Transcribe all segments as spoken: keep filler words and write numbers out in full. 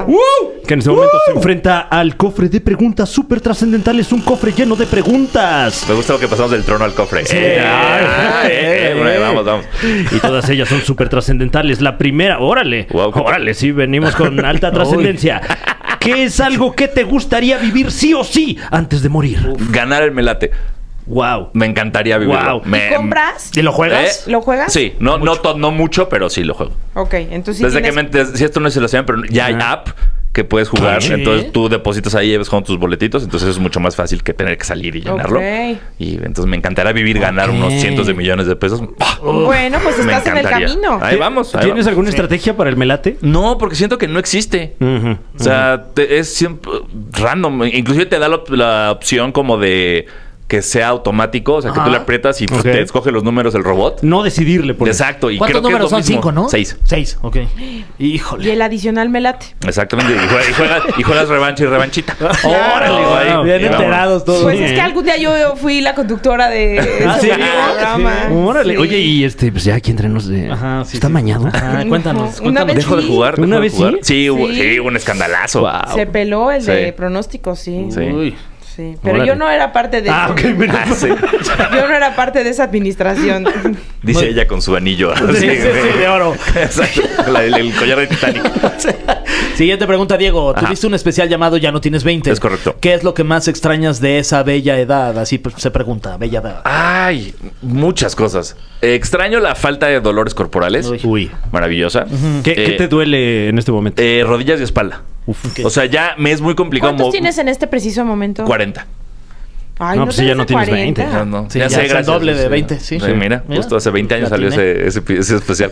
¡Uh! Que en este momento ¡Uh! se enfrenta al cofre de preguntas súper trascendentales. Un cofre lleno de preguntas. Me gusta lo que pasamos del trono al cofre. Sí. Eh, ah, eh, eh, eh, bueno, vamos, vamos. Y todas ellas son súper trascendentales. La primera, órale. Wow, órale, sí, venimos con alta trascendencia. ¿Qué es algo que te gustaría vivir sí o sí antes de morir? Uf. Ganar el melate. Wow. Me encantaría vivirlo. Wow. Me, ¿Y compras? ¿Y lo juegas? ¿Eh? ¿Lo juegas? Sí, no, no, to, no mucho, pero sí lo juego. Ok, entonces sí Desde tienes... que me, des, si esto no es la pero ya hay Ah. app que puedes jugar. ¿Sí? Entonces tú depositas ahí y ves con tus boletitos. Entonces es mucho más fácil que tener que salir y llenarlo. Ok. Y entonces me encantaría vivir, ganar Ok. unos cientos de millones de pesos. Bueno, pues Me estás en el encantaría. camino. Ahí vamos. ahí ¿Tienes vamos. alguna Sí. estrategia para el melate? No, porque siento que no existe. Uh-huh. O sea, te- es siempre random. Inclusive te da la, la opción como de que sea automático. O sea, que Ajá. tú le aprietas y pues, Ok. te escoge los números el robot. No decidirle por eso. Exacto. Y ¿Cuántos creo que números es lo son? mismo. Cinco, ¿no? Seis. Seis, ok. Y Híjole. el adicional me late. Exactamente. Y juegas, y juegas, y juegas revancha y revanchita. Órale, Wow. güey. Bien enterados todos. Pues Sí, es ¿eh? que algún día yo fui la conductora de ¿Ah, ese sí? programa. Órale. Sí. Oye, y este, pues ya aquí entrenos de. Ajá, sí, ¿Está sí. mañado? Ah, cuéntanos. Una cuéntanos. vez Dejo de sí. jugar. dejo ¿Una de vez jugar. sí? Sí, hubo, Sí. sí, hubo un escandalazo. Wow. Se peló el de Sí. pronósticos, sí. Sí. Uy. Sí. Pero Órale. yo no era parte de Ah, ok, mira. Ah, sí. yo no era parte de esa administración. Dice Muy- ella con su anillo. Sí, Así, sí, sí, de oro. Exacto. La- el, el collar de Titanic. Siguiente pregunta, Diego. Ajá. Tuviste un especial llamado Ya no tienes veinte. Es correcto. ¿Qué es lo que más extrañas de esa bella edad? Así pues, se pregunta, bella edad. Ay, muchas cosas. Eh, extraño la falta de dolores corporales. Uy. Uy. Maravillosa. ¿Qué, qué Eh, te duele en este momento? eh, rodillas y espalda. Ok. O sea, ya me es muy complicado. ¿Cuántos mo- tienes en este preciso momento? cuarenta. Ay, No, no, pues te sí, ya ves no de tienes cuarenta. veinte. No, no. Sí, ya ya sé, es el gracias. doble de Sí. veinte, sí. Sí, mira, Mira. justo hace veinte años La salió atiné. ese, ese, ese especial.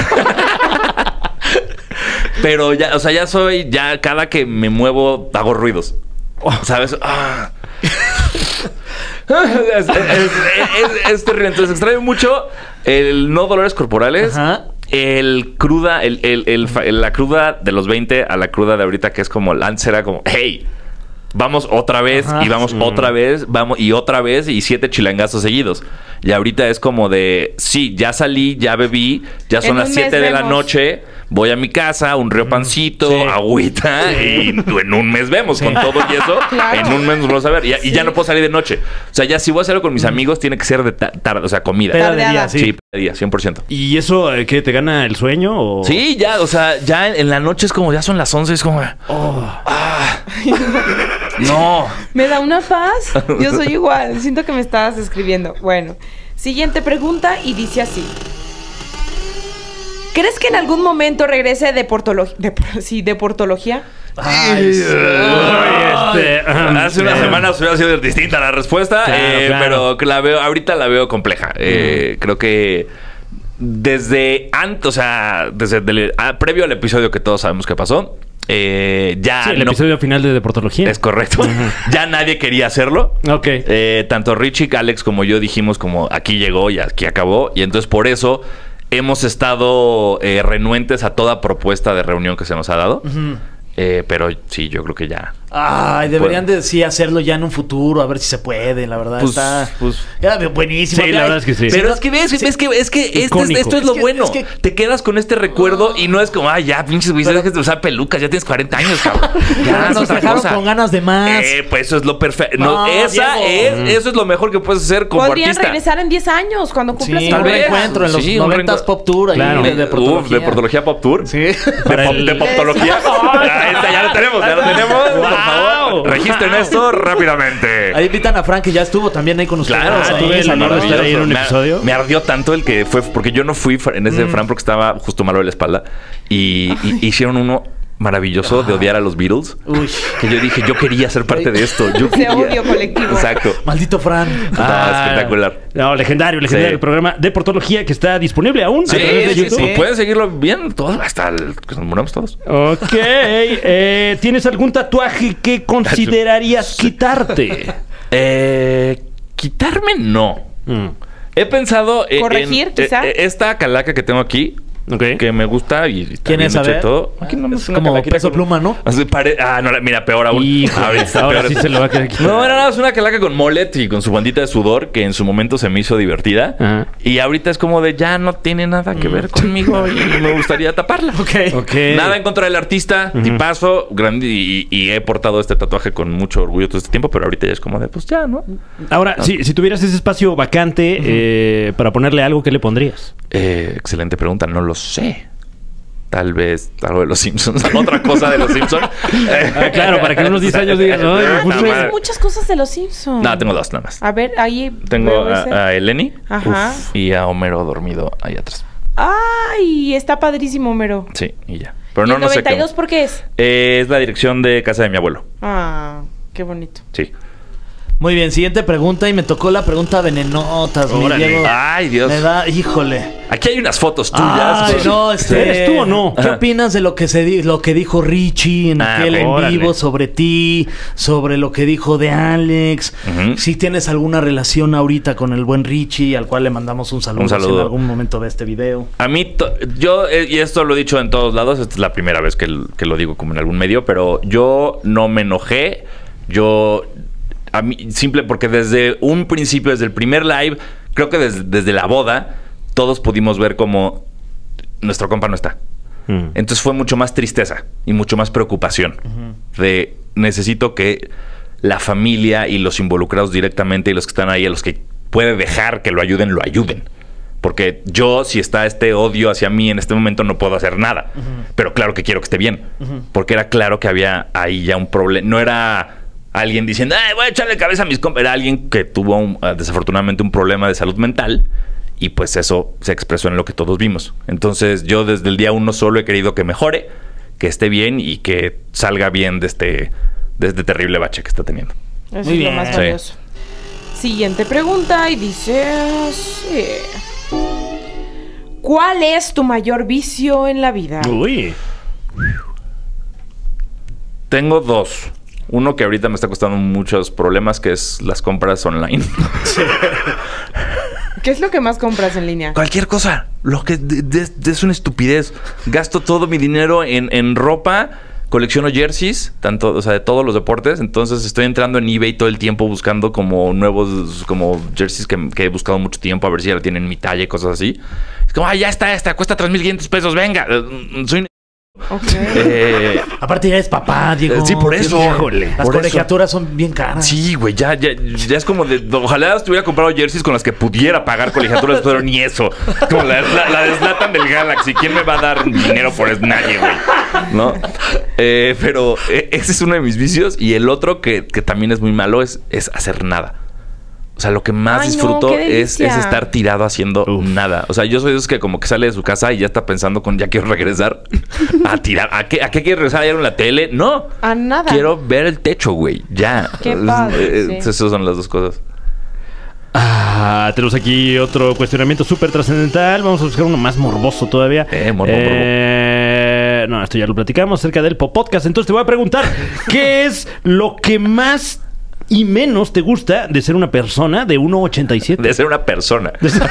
Pero ya, o sea, ya soy, ya cada que me muevo hago ruidos. ¿Sabes? Ah. es, es, es- es terrible. Entonces extraño mucho el no dolores corporales. Ajá. El cruda, el, el, el fa- la cruda de los veinte a la cruda de ahorita, que es como, antes era como, hey, vamos otra vez, Ajá. y vamos otra vez, vamos, y otra vez, y siete chilangazos seguidos. Y ahorita es como de, sí, ya salí, ya bebí, ya son En las un siete mes de la vemos. noche, voy a mi casa, un río pancito, Sí. agüita, y en un mes vemos, con todo y eso, Claro. en un mes nos vamos a ver. Y, ya- y ya Sí. no puedo salir de noche. O sea, ya si voy a hacerlo con mis amigos, tiene que ser de ta- tarde, o sea, comida. Peda de día, Tardeada. sí. Sí, peda de día, cien por ciento. ¿Y eso eh, qué? ¿Te gana el sueño? O... Sí, ya, o sea, ya en, en la noche es como, ya son las once, es como, ah, no. Me da una paz. Yo soy igual. Siento que me estabas escribiendo. Bueno, siguiente pregunta y dice así. ¿Crees que en algún momento regrese de portología? De, por- sí, de portología. Ay, sí. Ay, este, ah, Hace unas eh, semanas hubiera sido distinta la respuesta, Claro, eh, claro. pero que la veo, ahorita la veo compleja. Eh, Creo que desde antes, o sea, desde el- ah, previo al episodio que todos sabemos que pasó, eh, ya Sí, el no- episodio final de Deportología. es correcto. Ya nadie quería hacerlo. Ok. Eh, tanto Richie, Alex como yo dijimos como aquí llegó y aquí acabó. Y entonces por eso hemos estado eh, renuentes a toda propuesta de reunión que se nos ha dado. Eh, pero sí, yo creo que ya. Ay, deberían de sí hacerlo ya en un futuro, a ver si se puede, la verdad. Pues- está pues- ya, buenísimo. Sí, la Ay, verdad es que sí. Pero es que ves, es que, es que este- Icónico. esto es, Es lo que- bueno. es que- Te quedas con este recuerdo y no es como, ay, ya, pinches güey, sabes que te usar pelucas, ya tienes cuarenta años, cabrón. Ya, es nos otra dejaron cosa. con ganas de más. Eh, pues eso es lo perfecto. No, No, esa Diego. es, eso es lo mejor que puedes hacer como Podrían artista. regresar en diez años cuando Sí, cumplas un tal vez. reencuentro en los Sí, un noventas reencuentro. Pop Tour ahí Claro. de, de Uf, portología. de Portología Pop Tour. Sí. De, Para pop, el- de Poptología. Ahí está, ya lo tenemos, ya lo tenemos. Por favor, registren esto rápidamente. Ahí invitan a Frank, que ya estuvo también ahí con ustedes. Claro, ahí, tuve el salió honor de estar ahí en un me, episodio. me ardió tanto el que fue, porque yo no fui en ese Fran porque estaba justo malo de la espalda. Y, y hicieron uno maravilloso de odiar a los Beatles. Uy, Que yo dije, yo quería ser parte de esto. Yo Ese quería. odio colectivo. Exacto. maldito Fran. No, Ah, espectacular. No, legendario, legendario. Sí. El programa de Portología que está disponible aún Sí, a través de sí, YouTube. sí. Pueden seguirlo bien todos hasta el, que nos muramos todos. Ok. eh, ¿Tienes algún tatuaje que considerarías quitarte? Eh, quitarme no. Mm. He pensado eh, ¿Corregir, en, quizá? eh, esta calaca que tengo aquí. Ok. que me gusta y está ¿Quién bien es? A hecho y ver. todo. Aquí nomás Es una como calaquita Peso con- Pluma, ¿no? Así pare- Ah, no, mira, peor aún. Hijo, Ahorita está ahora peor. sí se lo va a querer quitar. No, era nada más una calaca con mullet y con su bandita de sudor que en su momento se me hizo divertida. Ajá. Y ahorita es como de ya no tiene nada que ver conmigo y me gustaría taparla. Ok. Ok. Nada en contra del artista, tipazo, grande y, y he portado este tatuaje con mucho orgullo todo este tiempo, pero ahorita ya es como de pues ya, ¿no? Ahora, si, si tuvieras ese espacio vacante eh, para ponerle algo, ¿qué le pondrías? Eh, excelente pregunta, no lo sé. Tal vez algo de los Simpsons, otra cosa de los Simpsons. Ah, claro, para que en unos diez años digas, "Ay, me Ah, puse-". madre. tienes muchas cosas de los Simpsons. No, tengo dos nada más. A ver, ahí. Tengo veo ese. a, a Eleni Ajá. y a Homero dormido ahí atrás. Ay, está padrísimo, Homero. Sí, y ya. Pero ¿Y no, el no sé noventa y qué. dos por qué es? Eh, es la dirección de casa de mi abuelo. Ah, qué bonito. Sí. Muy bien, siguiente pregunta y me tocó la pregunta venenotas, mi Órale. Diego. Ay, Dios. Me da, híjole. Aquí hay unas fotos tuyas. Ay, no, este, ¿Eres tú o no? ¿Qué Ajá. opinas de lo que se di- lo que dijo Richie en Ah, aquel ok. en Órale. vivo sobre ti, sobre lo que dijo de Alex? Ujú. Si tienes alguna relación ahorita con el buen Richie, al cual le mandamos un saludo, Un saludo. si en algún momento de este video. A mí, to- yo, eh, y esto lo he dicho en todos lados, esta es la primera vez que, l- que lo digo como en algún medio, pero yo no me enojé. Yo, a mí, simple, porque desde un principio, desde el primer live, creo que desde, desde la boda, todos pudimos ver como nuestro compa no está. Mm. Entonces fue mucho más tristeza y mucho más preocupación de necesito que la familia y los involucrados directamente y los que están ahí, a los que puede dejar que lo ayuden, lo ayuden. Porque yo, si está este odio hacia mí en este momento, no puedo hacer nada. Pero claro que quiero que esté bien. Porque era claro que había ahí ya un problema. No era alguien diciendo, ay, voy a echarle cabeza a mis compas. Era alguien que tuvo un, uh, desafortunadamente un problema de salud mental. Y pues eso se expresó en lo que todos vimos. Entonces yo desde el día uno solo he querido que mejore, que esté bien y que salga bien de este, de este terrible bache que está teniendo. Eso Muy es bien. lo más Sí. valioso. Siguiente pregunta y dice así. ¿Cuál es tu mayor vicio en la vida? Uy. Tengo dos. Uno que ahorita me está costando muchos problemas, que es las compras online. ¿Qué es lo que más compras en línea? Cualquier cosa. Lo que de- de- de- es una estupidez. Gasto todo mi dinero en, en ropa. Colecciono jerseys, tanto, o sea, de todos los deportes. Entonces estoy entrando en eBay todo el tiempo buscando como nuevos, como jerseys que, que he buscado mucho tiempo, a ver si ya la tienen mi talla y cosas así. Es como, ah, ya está esta, cuesta tres mil quinientos pesos, venga. Eh, Soy un... Ok. Eh, Aparte ya eres papá, Diego. Sí, por eso. Híjole. Las Por colegiaturas son bien caras. sí, güey, ya, ya, ya es como de... Ojalá estuviera comprado jerseys con las que pudiera pagar colegiaturas, pero ni eso. Como la, la, la de Zlatan del Galaxy. ¿Quién me va a dar dinero por eso? Nadie, güey. ¿No? Eh, pero eh, ese es uno de mis vicios. Y el otro que, que también es muy malo es, es hacer nada. O sea, lo que más Ay, no, disfruto qué es, delicia. es estar tirado haciendo Uf. nada. O sea, yo soy de esos que como que sale de su casa y ya está pensando con ya quiero regresar a tirar. ¿A qué, a qué quiere regresar? ¿A ir a la tele? No. A nada. Quiero ver el techo, güey. Ya. Qué padre, Eh, sí. Esas son las dos cosas. Ah, tenemos aquí otro cuestionamiento súper trascendental. Vamos a buscar uno más morboso todavía. Eh, morbo, Eh, No, esto ya lo platicamos acerca del podcast. Entonces te voy a preguntar, ¿qué es lo que más y menos te gusta de ser una persona de uno ochenta y siete? De ser una persona.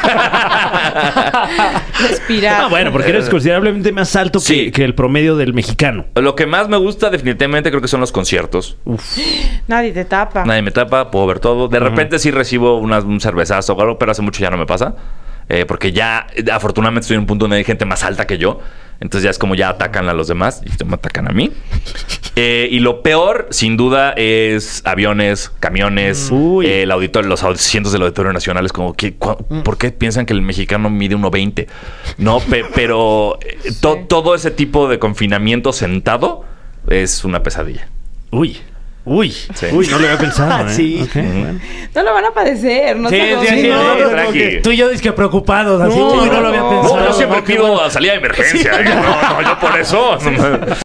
Respirar. Ah, bueno, porque eres considerablemente más alto Sí. que, que el promedio del mexicano. Lo que más me gusta definitivamente creo que son los conciertos. Nadie te tapa. Nadie me tapa, puedo ver todo. De repente sí recibo unas- un cervezazo o algo, pero hace mucho ya no me pasa. Eh, porque ya, eh, afortunadamente, estoy en un punto donde hay gente más alta que yo. Entonces ya es como ya atacan a los demás y me atacan a mí. Eh, y lo peor, sin duda, es aviones, camiones, Uy. eh, el auditorio, los asientos del Auditorio Nacional. Es como, que, cua- ¿por qué piensan que el mexicano mide uno veinte? No, pe- pero eh, to- todo ese tipo de confinamiento sentado es una pesadilla. Uy, uy, Sí. uy, no lo había pensado. ¿eh? Sí. Ok, bueno. No lo van a padecer. No Sí, te sí, sí, no, no, no, no, tranqui. que tú y yo disque preocupados, así, No, uy, no, no, lo había no. pensado. No, yo siempre no, qué pido bueno. salida de emergencia. ¿eh? No, no, yo por eso.